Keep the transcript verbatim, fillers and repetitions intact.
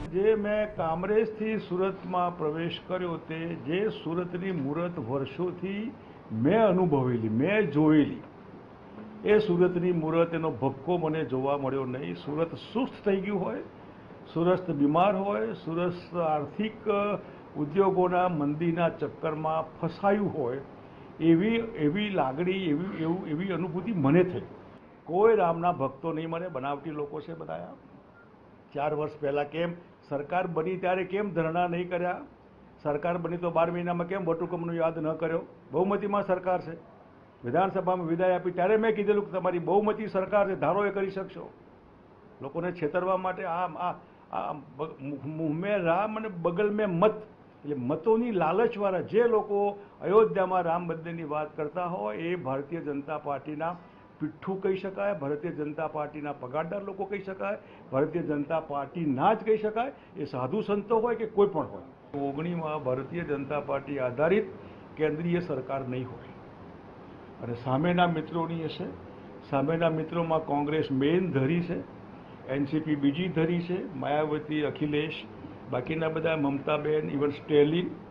જે મેં કામરેજથી સુરતમાં પ્રવેશ કર્યો તે જે સુરતની મૂરત વર્ષોથી મેં અનુભવેલી, મેં જોયેલી, એ સુરતની મૂરત, એનો ભક્કો મને જોવા મળ્યો નહીં. સુરત સુસ્ત થઈ ગયું હોય, સુરત બીમાર હોય, સુરત આર્થિક ઉદ્યોગોના મંદીના ચક્કરમાં ફસાયું હોય, એવી એવી લાગણી, એવી એવું એવી અનુભૂતિ મને થઈ. કોઈ રામના ભક્તો નહીં, મને બનાવટી લોકો છે બધા. ચાર વર્ષ પહેલાં કેમ સરકાર બની ત્યારે કેમ ધરણા નહીં કર્યા? સરકાર બની તો બાર મહિનામાં કેમ વટહુકમનો યાદ ન કર્યો? બહુમતીમાં સરકાર છે, વિધાનસભામાં વિદાય આપી ત્યારે મેં કીધેલું કે તમારી બહુમતી સરકાર છે, ધારો એ કરી શકશો. લોકોને છેતરવા માટે આ આ મુંહ મેં રામ અને બગલ મેં મત, એટલે મતોની લાલચવાળા જે લોકો અયોધ્યામાં રામ મંદિરની વાત કરતા હોય એ ભારતીય જનતા પાર્ટીના પીઠ્ઠું કહી શકાય, ભારતીય જનતા પાર્ટીના પગારદાર લોકો કહી શકાય, ભારતીય જનતા પાર્ટીના જ કહી શકાય. એ સાધુ સંતો હોય કે કોઈ પણ હોય. ઓગણીમાં ભારતીય જનતા પાર્ટી આધારિત કેન્દ્રીય સરકાર નહીં હોય અને સામેના મિત્રોની હશે. સામેના મિત્રોમાં કોંગ્રેસ મેઇન ધરી છે, એનસીપી બીજી ધરી છે, માયાવતી, અખિલેશ, બાકીના બધા મમતાબેન, ઇવન સ્ટેલિન,